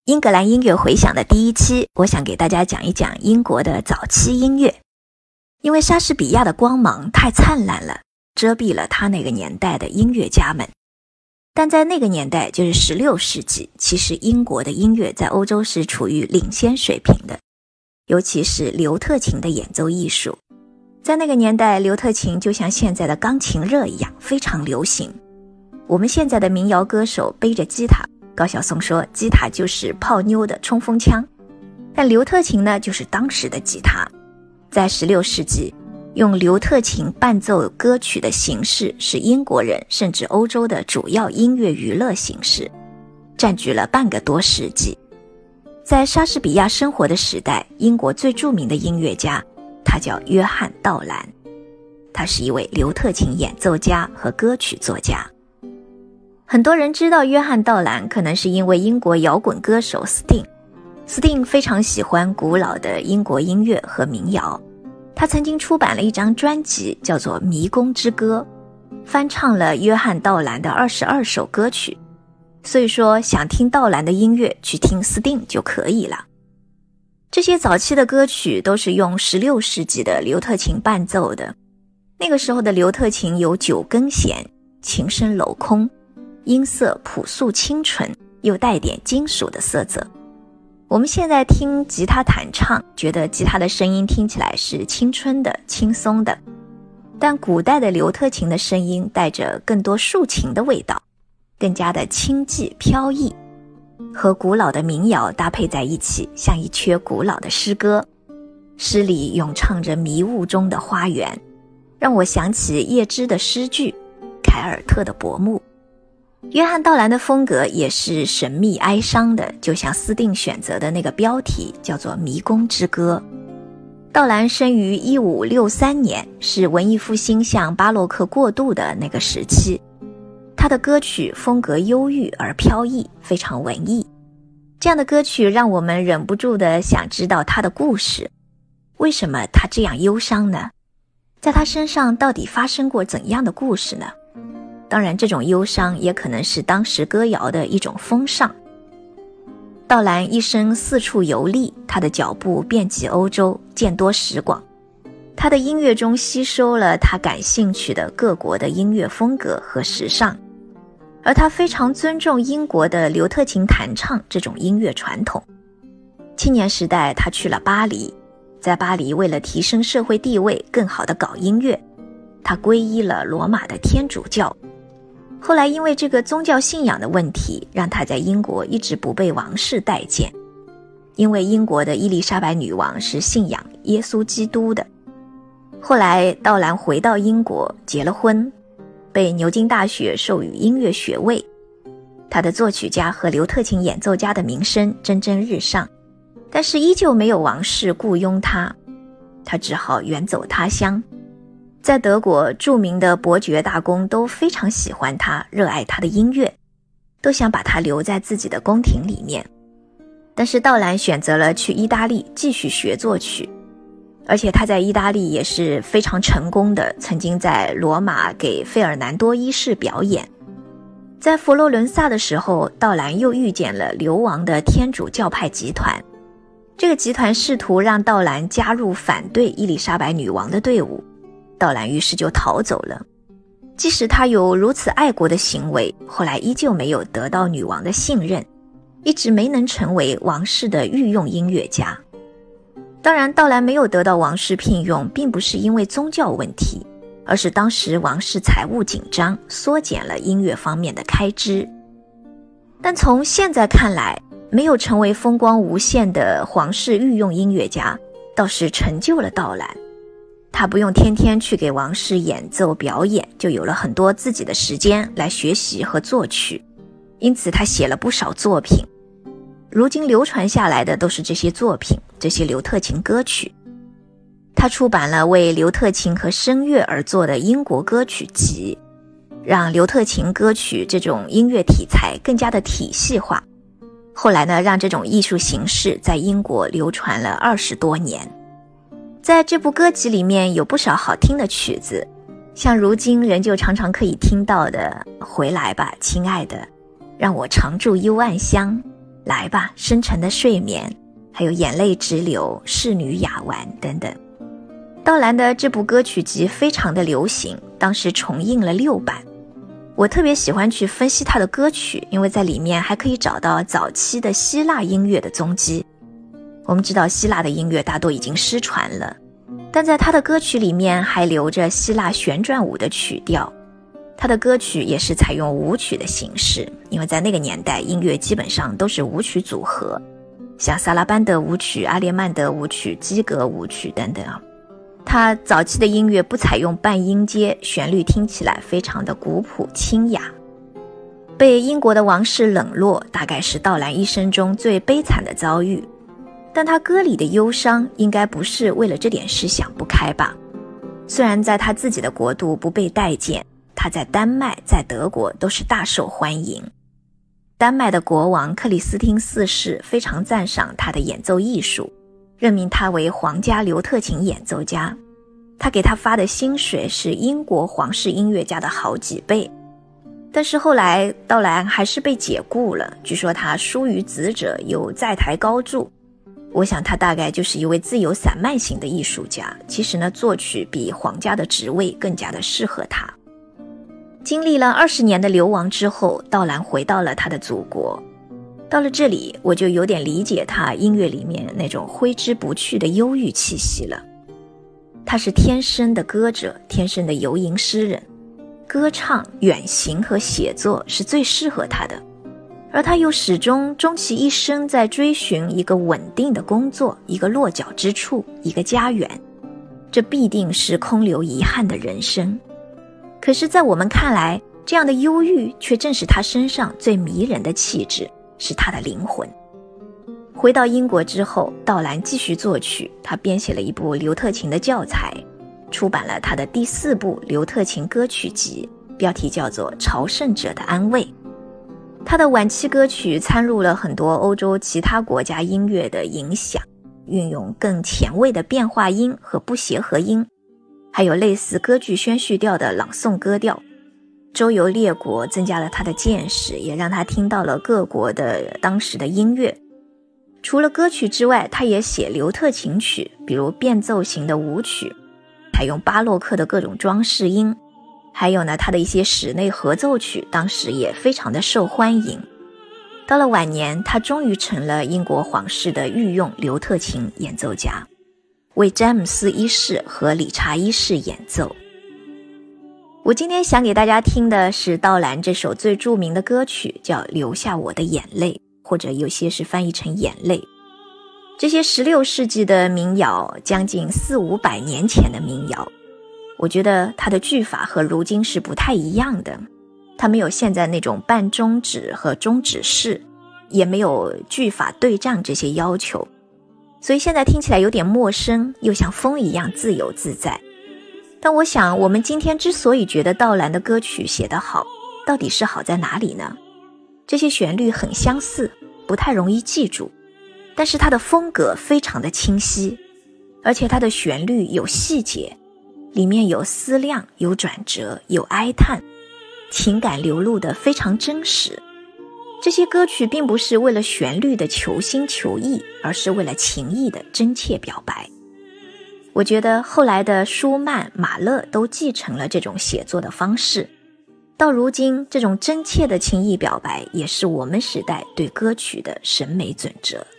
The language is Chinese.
英格兰音乐回响的第一期，我想给大家讲一讲英国的早期音乐。因为莎士比亚的光芒太灿烂了，遮蔽了他那个年代的音乐家们。但在那个年代，就是16世纪，其实英国的音乐在欧洲是处于领先水平的，尤其是刘特琴的演奏艺术。在那个年代，刘特琴就像现在的钢琴热一样，非常流行。我们现在的民谣歌手背着吉他，高晓松说吉他就是泡妞的冲锋枪，但刘特琴呢，就是当时的吉他。在16世纪，用刘特琴伴奏歌曲的形式是英国人甚至欧洲的主要音乐娱乐形式，占据了半个多世纪。在莎士比亚生活的时代，英国最著名的音乐家，他叫约翰·道兰，他是一位刘特琴演奏家和歌曲作家。很多人知道约翰·道兰，可能是因为英国摇滚歌手斯汀非常喜欢古老的英国音乐和民谣，他曾经出版了一张专辑叫做《迷宫之歌》，翻唱了约翰·道兰的22首歌曲。所以说想听道兰的音乐，去听斯汀就可以了。这些早期的歌曲都是用16世纪的刘特琴伴奏的，那个时候的刘特琴有9根弦，琴声镂空，音色朴素清纯，又带点金属的色泽。我们现在听吉他弹唱，觉得吉他的声音听起来是青春的、轻松的，但古代的刘特琴的声音带着更多抒情的味道，更加的轻寂飘逸，和古老的民谣搭配在一起，像一阙古老的诗歌。诗里咏唱着迷雾中的花园，让我想起叶芝的诗句，凯尔特的薄暮。约翰·道兰的风格也是神秘哀伤的，就像斯汀选择的那个标题叫做《迷宫之歌》。道兰生于1563年，是文艺复兴向巴洛克过渡的那个时期。他的歌曲风格忧郁而飘逸，非常文艺。这样的歌曲让我们忍不住地想知道他的故事。为什么他这样忧伤呢？在他身上到底发生过怎样的故事呢？当然，这种忧伤也可能是当时歌谣的一种风尚。道兰一生四处游历，他的脚步遍及欧洲，见多识广。他的音乐中吸收了他感兴趣的各国的音乐风格和时尚，而他非常尊重英国的刘特琴弹唱这种音乐传统。青年时代，他去了巴黎，在巴黎为了提升社会地位，更好地搞音乐，他皈依了罗马的天主教。后来因为这个宗教信仰的问题，让他在英国一直不被王室待见，因为英国的伊丽莎白女王是信仰耶稣基督的。后来道兰回到英国结了婚，被牛津大学授予音乐学位，他的作曲家和刘特琴演奏家的名声蒸蒸日上，但是依旧没有王室雇佣他，他只好远走他乡。在德国，著名的伯爵大公都非常喜欢他，热爱他的音乐，都想把他留在自己的宫廷里面。但是道兰选择了去意大利继续学作曲，而且他在意大利也是非常成功的，曾经在罗马给费尔南多一世表演。在佛罗伦萨的时候，道兰又遇见了流亡的天主教派集团，这个集团试图让道兰加入反对伊丽莎白女王的队伍，道兰于是就逃走了。即使他有如此爱国的行为，后来依旧没有得到女王的信任，一直没能成为王室的御用音乐家。当然，道兰没有得到王室聘用，并不是因为宗教问题，而是当时王室财务紧张，缩减了音乐方面的开支。但从现在看来，没有成为风光无限的皇室御用音乐家，倒是成就了道兰。他不用天天去给王室演奏表演，就有了很多自己的时间来学习和作曲，因此他写了不少作品。如今流传下来的都是这些作品，这些刘特琴歌曲。他出版了为刘特琴和声乐而做的英国歌曲集，让刘特琴歌曲这种音乐题材更加的体系化。后来呢，让这种艺术形式在英国流传了20多年。在这部歌集里面有不少好听的曲子，像如今仍旧常常可以听到的《回来吧，亲爱的》，让我常驻幽暗乡， 来吧，深沉的睡眠，还有眼泪直流，仕女雅玩等等。道兰的这部歌曲集非常的流行，当时重印了6版。我特别喜欢去分析他的歌曲，因为在里面还可以找到早期的希腊音乐的踪迹。我们知道希腊的音乐大多已经失传了，但在他的歌曲里面还留着希腊旋转舞的曲调。他的歌曲也是采用舞曲的形式，因为在那个年代音乐基本上都是舞曲组合，像萨拉班德舞曲、阿列曼德舞曲、基格舞曲等等啊。他早期的音乐不采用半音阶，旋律听起来非常的古朴清雅。被英国的王室冷落，大概是道兰一生中最悲惨的遭遇，但他歌里的忧伤应该不是为了这点事想不开吧。虽然在他自己的国度不被待见，他在丹麦在德国都是大受欢迎。丹麦的国王克里斯汀4世非常赞赏他的演奏艺术，任命他为皇家刘特琴演奏家。他给他发的薪水是英国皇室音乐家的好几倍。但是后来道兰还是被解雇了，据说他疏于子者，有在台高筑。我想他大概就是一位自由散漫型的艺术家，其实呢，作曲比皇家的职位更加的适合他。经历了20年的流亡之后，道兰回到了他的祖国。到了这里，我就有点理解他音乐里面那种挥之不去的忧郁气息了。他是天生的歌者，天生的游吟诗人，歌唱、远行和写作是最适合他的。而他又始终终其一生在追寻一个稳定的工作，一个落脚之处，一个家园。这必定是空留遗憾的人生。可是在我们看来，这样的忧郁却正是他身上最迷人的气质，是他的灵魂。回到英国之后，道兰继续作曲，他编写了一部刘特琴的教材，出版了他的第4部刘特琴歌曲集，标题叫做《朝圣者的安慰》。他的晚期歌曲参入了很多欧洲其他国家音乐的影响，运用更前卫的变化音和不协和音，还有类似歌剧宣叙调的朗诵歌调。周游列国增加了他的见识，也让他听到了各国的当时的音乐。除了歌曲之外，他也写刘特琴曲，比如变奏型的舞曲，采用巴洛克的各种装饰音，还有呢，他的一些室内合奏曲当时也非常的受欢迎。到了晚年，他终于成了英国皇室的御用刘特琴演奏家，为詹姆斯1世和理查1世演奏。我今天想给大家听的是道兰这首最著名的歌曲，叫《留下我的眼泪》，或者有些是翻译成眼泪。这些16世纪的民谣，将近400-500年前的民谣，我觉得它的句法和如今是不太一样的。它没有现在那种半中指和中指式，也没有句法对仗这些要求，所以现在听起来有点陌生，又像风一样自由自在。但我想，我们今天之所以觉得道兰的歌曲写得好，到底是好在哪里呢？这些旋律很相似，不太容易记住，但是它的风格非常的清晰，而且它的旋律有细节，里面有思量，有转折，有哀叹，情感流露的非常真实。这些歌曲并不是为了旋律的求新求异，而是为了情意的真切表白。我觉得后来的舒曼、马勒都继承了这种写作的方式，到如今这种真切的情意表白也是我们时代对歌曲的审美准则。